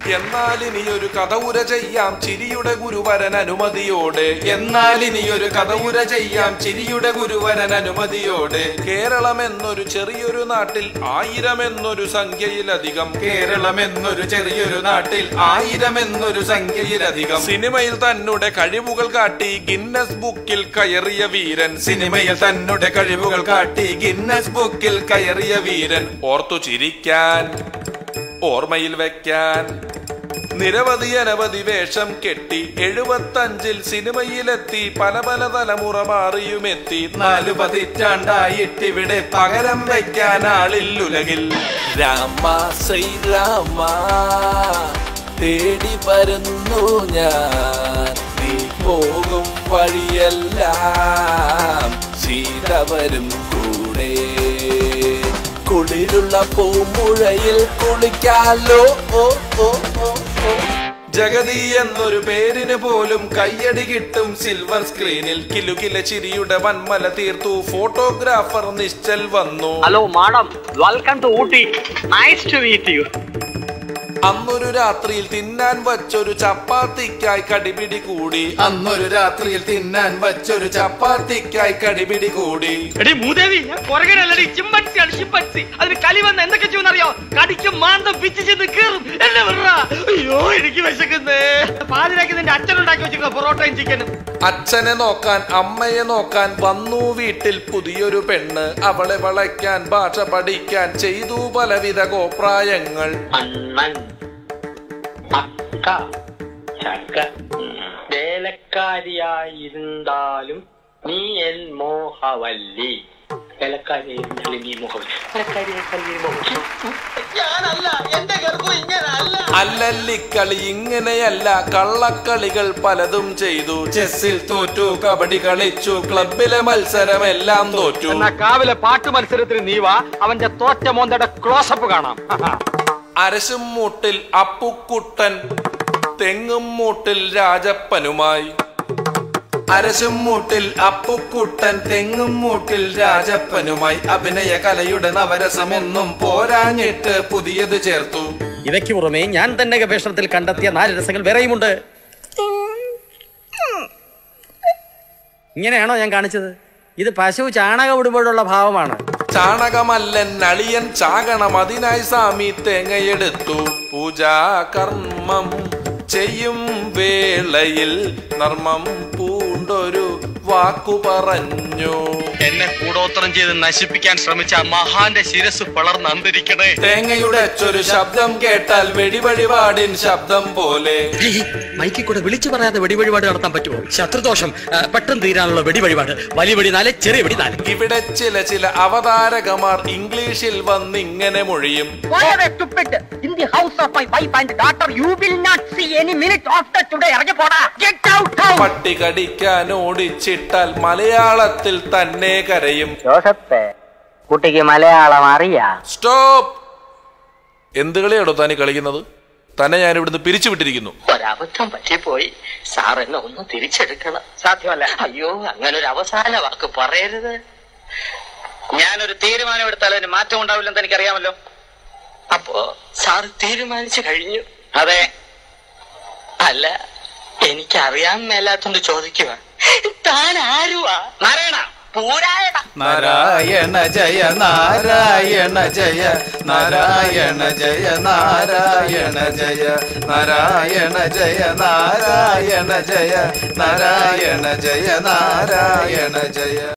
എന്നാലിനിയൊരു കഥ ഉര ചെയ്യാം ചിരിയുടെ ഗുരുവരൻ അനുമതിയോടെ. എന്നാലിനിയൊരു കഥ ഉര ചെയ്യാം ചിരിയുടെ ഗുരുവരൻ അനുമതിയോടെ. കേരളം എന്നൊരു ചെറിയൊരു നാട്ടിൽ 1000 എന്നൊരു സംഖ്യയിലധികം. കേരളം എന്നൊരു ചെറിയൊരു നാട്ടിൽ 1000 എന്നൊരു സംഖ്യയിലധികം. സിനിമയിൽ തന്നെ കഴിവുകൾ കാട്ടി ഗിന്നസ് ബുക്കിൽ കയറിയ വീരൻ. സിനിമയിൽ തന്നെ കഴിവുകൾ കാട്ടി ഗിന്നസ് ബുക്കിൽ കയറിയ വീരൻ. ഓർത്തു ചിരിക്കാൻ, ഓർമ്മയിൽ വെക്കാൻ നിരവധി അനവധി വേഷം കെട്ടി 75-ൽ സിനിമയിലെത്തി. പല പല തലമുറ മാറിയുമെത്തി. 4 പതിറ്റാണ്ടായിട്ടിവിടെ പകരം വയ്ക്കാൻ ആളില്ലുലകിൽ. രാമ ശ്രീരാമ തേടി വരുന്നു ഞാൻ, നീ പോകും വഴിയെല്ലാം സീത വരും കൂടെ. കുളിരുള്ള പൂമുഴയിൽ കുളിക്കാലോ. ജഗതി എന്നൊരു പേരിന് പോലും കയ്യടി കിട്ടും സിൽവർ സ്ക്രീനിൽ. കിലുകില ചിരിയുടെ വന്മല തീർത്തു ഫോട്ടോഗ്രാഫർ നിശ്ചൽ വന്നു. Hello madam, welcome to Ooty. Nice to meet you. അന്നൊരു രാത്രിയിൽ തിന്നാൻ വച്ചൊരു ചപ്പാത്തിക്കായി കടിപിടി കൂടി. അന്നൊരു രാത്രിയിൽ തിന്നാൻ വച്ചൊരു ചപ്പാത്തിക്കായി കടിപിടി കൂടി. അതിന് കലി വന്ന് എന്തൊക്കെ ചെയ്യുന്നറിയോ? കടിക്കും മാന്തം പിച്ച് ചെന്ന് കീറും. എന്നെ വിടാ. അയ്യോ എനിക്ക് വിശക്കുന്നേ. പാതിരാക്കി നിന്റെ അച്ഛനുണ്ടാക്കി വെച്ചിരുന്ന പൊറോട്ടയും ചിക്കനും. അച്ഛനെ നോക്കാൻ അമ്മയെ നോക്കാൻ വന്നു വീട്ടിൽ പുതിയൊരു പെണ്ണ്. അവളെ വളയ്ക്കാൻ ഭാഷ പഠിക്കാൻ ചെയ്തു പലവിധ കോപ്രായങ്ങൾ. വേലക്കാരിയായിരുന്നാലും നീ എൻ മോഹവല്ലി. അല്ലല്ലിക്കളി ഇങ്ങനെയല്ല, കള്ളക്കളികൾ പലതും ചെയ്തു. ചെസ്സിൽ തോറ്റു, കബഡി കളിച്ചു, ക്ലബിലെ മത്സരമെല്ലാം തോറ്റു. കാവിലെ പാട്ട് മത്സരത്തിന് നീ വാ, അവന്റെ തോറ്റ മോന്തയുടെ ക്ലോസപ്പ് കാണാം. അരശും മൂട്ടിൽ അപ്പുക്കുട്ടൻ, തെങ്ങും മൂട്ടിൽ രാജപ്പനുമായി. അരശും മൂട്ടിൽ അപ്പുക്കുട്ടൻ, തെങ്ങും മൂട്ടിൽ രാജപ്പനുമായി. അഭിനയ കലയുടെ നവരസമൊന്നും പോരാഞ്ഞിട്ട് പുതിയത് ചേർത്തു. ഇവയ്ക്ക് പുറമെ ഞാൻ തന്നെ ഗവേഷണത്തിൽ കണ്ടെത്തിയ 4 രസങ്ങൾ വേറെയുമുണ്ട്. ഇങ്ങനെയാണോ ഞാൻ കാണിച്ചത്? ഇത് പശു ചാണകം ഇടുമ്പോഴുള്ള ഭാവമാണ്. ചാണകമല്ലൻ നളിയൻ ചാകണം, അതിനായി സ്വാമി തേങ്ങയെടുത്തു. പൂജാ കർമ്മം ചെയ്യും വേളയിൽ നർമ്മം പൂണ്ടൊരു വാക്കു പറഞ്ഞു. എന്നെ കൂടോത്രം ചെയ്ത് നശിപ്പിക്കാൻ ശ്രമിച്ച മഹാന്റെ ശിരസ് പിളർന്ന് അന്തരിക്കണേ. തേങ്ങയുടെ ഒരു ശബ്ദം കേട്ടാൽ വെടിവഴിപാടിൻ ശബ്ദം പോലെ. മൈക്കിൽ കൂടെ വിളിച്ചു പറയാതെ വെടിവഴിപാട് നടത്താൻ പറ്റുമോ? ശത്രുദോഷം പെട്ടെന്ന് തീരാനുള്ള വെടിവഴിപാട്. വലിയ വെടി 4, ചെറിയ വെടി 4. ഇവിടെ ചില അവതാരകമാർ ഇംഗ്ലീഷിൽ വന്നിങ്ങനെ മൊഴിയും. പട്ടി കടിക്കാൻ ഓടിച്ചിട്ടാൽ മലയാളത്തിൽ തന്നെ കരയും. കുട്ടിക്ക് മലയാളം അറിയാ? സ്റ്റോപ്പ്! എന്ത് കളിയാണോ താനി കളിക്കുന്നത്? തന്നെ ഞാൻ ഇവിടുന്ന് പിരിച്ചുവിട്ടിരിക്കുന്നു. ഒരബദ്ധം പറ്റിപ്പോയി സാർ, എന്നെ ഒന്ന് തിരിച്ചെടുക്കണം. സാധ്യമല്ല. അയ്യോ, അങ്ങനെ ഒരു അവസാന വാക്ക് പറയരുത്. ഞാനൊരു തീരുമാനം എടുത്താൽ അതിന് മാറ്റം ഉണ്ടാവില്ലെന്ന് എനിക്കറിയാമല്ലോ. അപ്പോ സാർ തീരുമാനിച്ചു കഴിഞ്ഞു? അതെ. അല്ല, എനിക്കറിയാൻ മേലാത്തോണ്ട് ചോദിക്കുക, താൻ ആരുവാ? നാരായണ പൂരായണ. നാരായണ ജയ നാരായണ ജയ നാരായണ ജയ നാരായണ ജയ നാരായണ ജയ നാരായണ ജയ നാരായണ ജയ നാരായണ ജയ.